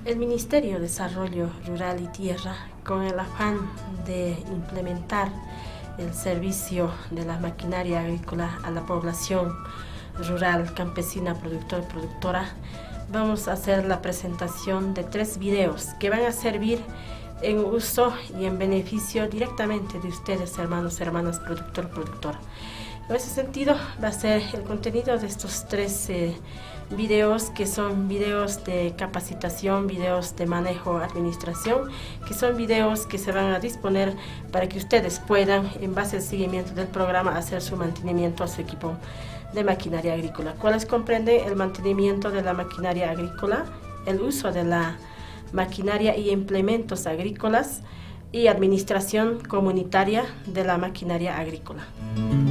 El Ministerio de Desarrollo Rural y Tierra, con el afán de implementar el servicio de la maquinaria agrícola a la población rural, campesina, productor y productora, vamos a hacer la presentación de 3 videos que van a servir en uso y en beneficio directamente de ustedes, hermanos, hermanas, productor, productora. En ese sentido va a ser el contenido de estos 3 videos, que son videos de capacitación, videos de manejo, administración, que son videos que se van a disponer para que ustedes puedan, en base al seguimiento del programa, hacer su mantenimiento a su equipo de maquinaria agrícola, cuales comprenden el mantenimiento de la maquinaria agrícola, el uso de la maquinaria y implementos agrícolas y administración comunitaria de la maquinaria agrícola.